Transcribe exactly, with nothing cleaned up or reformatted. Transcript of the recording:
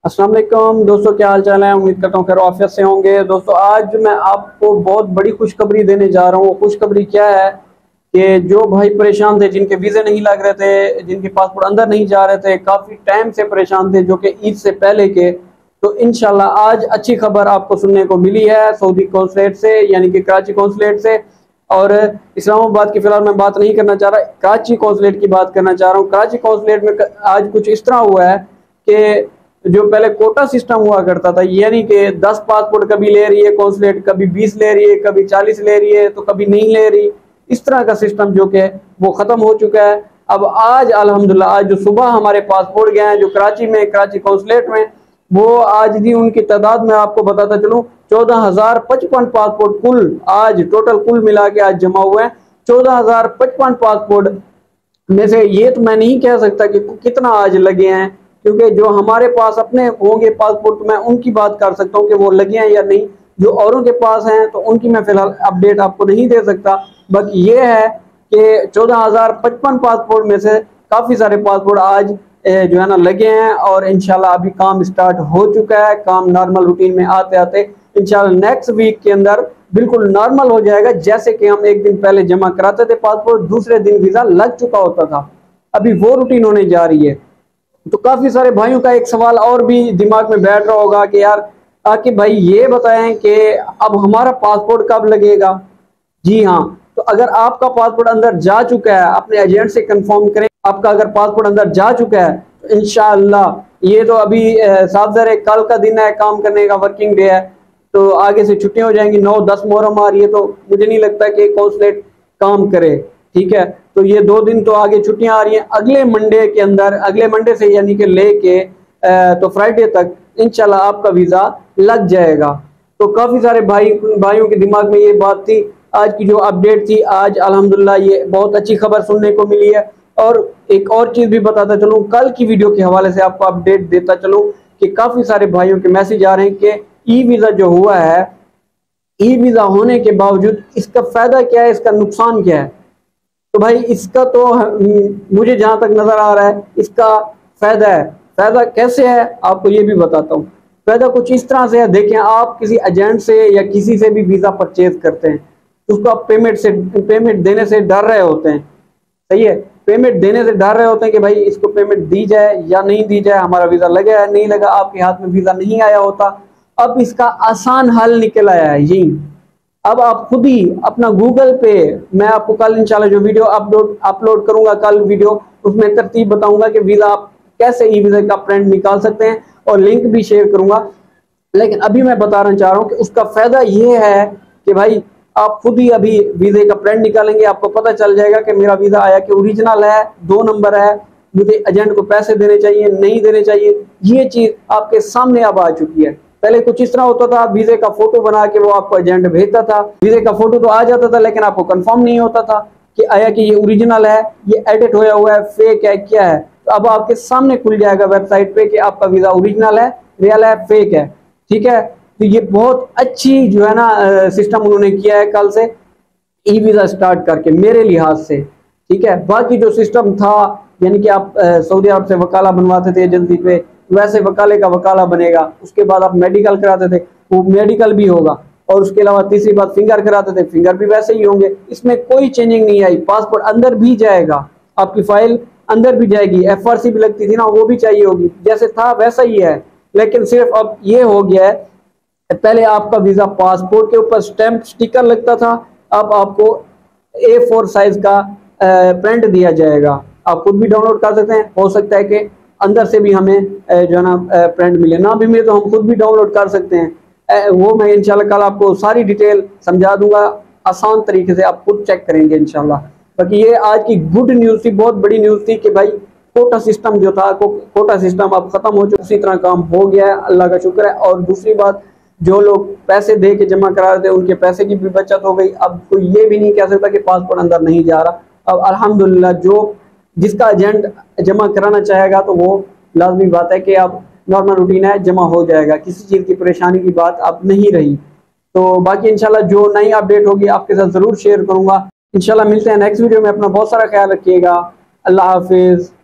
अस्सलाम वालेकुम दोस्तों, क्या हाल चाल है। उम्मीद करता हूँ खैर ऑफिस से होंगे। दोस्तों आज मैं आपको बहुत बड़ी खुशखबरी देने जा रहा हूँ। खुशखबरी क्या है कि जो भाई परेशान थे, जिनके वीज़े नहीं लग रहे थे, जिनके पासपोर्ट अंदर नहीं जा रहे थे, काफ़ी टाइम से परेशान थे, जो कि ईद से पहले के, तो इंशाल्लाह आज अच्छी खबर आपको सुनने को मिली है सऊदी कौंसलेट से, यानी कि कराची कौंसलेट से। और इस्लामाबाद की फिलहाल मैं बात नहीं करना चाह रहा, कराची कौंसलेट की बात करना चाह रहा हूँ। कराची कौंसलेट में आज कुछ इस तरह हुआ है कि जो पहले कोटा सिस्टम हुआ करता था, यानी कि दस पासपोर्ट कभी ले रही है कौंसलेट, कभी बीस ले रही है, कभी चालीस ले रही है, तो कभी नहीं ले रही, इस तरह का सिस्टम जो कि वो खत्म हो चुका है। अब आज अल्हम्दुलिल्लाह, आज जो सुबह हमारे पासपोर्ट गए हैं जो कराची में, कराची कौंसलेट में, वो आज भी उनकी तादाद में आपको बताता चलूँ, चौदह हजार पचपन पासपोर्ट कुल आज टोटल कुल मिला के आज जमा हुए हैं। चौदह हजार पचपन पासपोर्ट में से ये तो मैं नहीं कह सकता कि कितना आज लगे हैं, क्योंकि जो हमारे पास अपने होंगे पासपोर्ट, मैं उनकी बात कर सकता हूँ कि वो लगे हैं या नहीं। जो औरों के पास हैं तो उनकी मैं फिलहाल अपडेट आपको नहीं दे सकता। बाकी ये है कि चौदह हजार पचपन पासपोर्ट में से काफ़ी सारे पासपोर्ट आज जो है ना लगे हैं, और इंशाल्लाह अभी काम स्टार्ट हो चुका है। काम नॉर्मल रूटीन में आते आते इंशाल्लाह नेक्स्ट वीक के अंदर बिल्कुल नॉर्मल हो जाएगा। जैसे कि हम एक दिन पहले जमा कराते थे पासपोर्ट, दूसरे दिन वीज़ा लग चुका होता था, अभी वो रूटीन होने जा रही है। तो काफी सारे भाइयों का एक सवाल और भी दिमाग में बैठ रहा होगा कि यार आकिब भाई ये बताएं कि अब हमारा पासपोर्ट कब लगेगा। जी हाँ, तो अगर आपका पासपोर्ट अंदर जा चुका है, अपने एजेंट से कंफर्म करें। आपका अगर पासपोर्ट अंदर जा चुका है तो इंशाअल्लाह, ये तो अभी साफ ज़ाहिर है कल का दिन है, काम करने का वर्किंग डे है, तो आगे से छुट्टियां हो जाएंगी। नौ दस मुहर्रम आ रही है, तो मुझे नहीं लगता कि कौंसलेट काम करे। ठीक है, तो ये दो दिन तो आगे छुट्टियां आ रही हैं। अगले मंडे के अंदर, अगले मंडे से यानी कि लेके तो फ्राइडे तक इंशाल्लाह आपका वीज़ा लग जाएगा। तो काफ़ी सारे भाई भाइयों के दिमाग में ये बात थी। आज की जो अपडेट थी, आज अल्हम्दुलिल्लाह ये बहुत अच्छी खबर सुनने को मिली है। और एक और चीज़ भी बताता चलूँ, कल की वीडियो के हवाले से आपको अपडेट देता चलूँ कि काफ़ी सारे भाइयों के मैसेज आ रहे हैं कि ई वीज़ा जो हुआ है, ई वीज़ा होने के बावजूद इसका फ़ायदा क्या है, इसका नुकसान क्या है। तो भाई इसका तो मुझे जहां तक नजर आ रहा है इसका फायदा है। फायदा कैसे है आपको ये भी बताता हूँ। फायदा कुछ इस तरह से है, देखें आप किसी एजेंट से या किसी से भी वीजा परचेज करते हैं, उसको आप पेमेंट से पेमेंट देने से डर रहे होते हैं। सही है, पेमेंट देने से डर रहे होते हैं कि भाई इसको पेमेंट दी जाए या नहीं दी जाए, हमारा वीजा लगा या नहीं लगा, आपके हाथ में वीजा नहीं आया होता। अब इसका आसान हल निकल आया है ये। अब आप खुद ही अपना गूगल पे, मैं आपको कल इंशाल्लाह जो वीडियो अपलोड अपलोड करूंगा कल वीडियो, उसमें तरतीब बताऊंगा कि वीज़ा आप कैसे ई वीज़ा का प्रिंट निकाल सकते हैं, और लिंक भी शेयर करूंगा। लेकिन अभी मैं बताना चाह रहा हूं कि उसका फायदा ये है कि भाई आप खुद ही अभी वीज़े का प्रिंट निकालेंगे, आपको पता चल जाएगा कि मेरा वीज़ा आया कि ओरिजिनल है, दो नंबर है, मुझे एजेंट को पैसे देने चाहिए नहीं देने चाहिए। ये चीज़ आपके सामने अब आ चुकी है। पहले कुछ इस तरह होता था, वीजे का फोटो बना के वो आपको एजेंट भेजता था, वीजे का फोटो तो आ जाता था, लेकिन आपको कंफर्म नहीं होता था कि आया कि ये ओरिजिनल है, ये एडिट होया हुआ है, फेक है, क्या है। तो अब आपके सामने खुल जाएगा वेबसाइट पे कि आपका वीजा ओरिजिनल है, रियल है, फेक है। ठीक है, तो ये बहुत अच्छी जो है ना सिस्टम उन्होंने किया है कल से ई वीजा स्टार्ट करके, मेरे लिहाज से। ठीक है, बाकी जो सिस्टम था, यानी कि आप सऊदी अरब से वकाला बनवाते थे एजेंसी पे, वैसे वकाले का वकाला बनेगा। उसके बाद आप मेडिकल कराते थे, वो मेडिकल भी होगा। और उसके अलावा तीसरी बात, फिंगर कराते थे, फिंगर भी वैसे ही होंगे। इसमें कोई चेंजिंग नहीं आई। पासपोर्ट अंदर भी जाएगा, आपकी फाइल अंदर भी जाएगी, एफ आर सी भी लगती थी ना, वो भी चाहिए होगी, जैसे था वैसा ही है। लेकिन सिर्फ अब ये हो गया है, पहले आपका वीजा पासपोर्ट के ऊपर स्टैंप स्टिकर लगता था, अब आपको ए फोर साइज का प्रिंट दिया जाएगा। आप खुद भी डाउनलोड कर सकते हैं, हो सकता है कि अंदर से भी हमें जो है ना प्रिंट मिले, ना भी मिले तो हम खुद भी डाउनलोड कर सकते हैं। वो मैं इंशाल्लाह कल आपको सारी डिटेल समझा दूंगा, आसान तरीके से आप खुद चेक करेंगे इंशाल्लाह। बाकी ये आज की गुड न्यूज़ थी, बहुत बड़ी न्यूज़ थी कि भाई कोटा सिस्टम जो था, को, कोटा सिस्टम अब खत्म हो चुका, उसी तरह काम हो गया है, अल्लाह का शुक्र है। और दूसरी बात, जो लोग पैसे दे के जमा करा रहे थे उनके पैसे की भी बचत हो गई। अब कोई ये भी नहीं कह सकता कि पासपोर्ट अंदर नहीं जा रहा। अब अल्हम्दुलिल्लाह जो जिसका एजेंट जमा कराना चाहेगा तो वो लाजमी बात है कि अब नॉर्मल रूटीन है, जमा हो जाएगा, किसी चीज़ की परेशानी की बात अब नहीं रही। तो बाकी इंशाल्लाह जो नई अपडेट होगी आपके साथ ज़रूर शेयर करूँगा। इंशाल्लाह मिलते हैं नेक्स्ट वीडियो में। अपना बहुत सारा ख्याल रखिएगा। अल्लाह हाफिज़।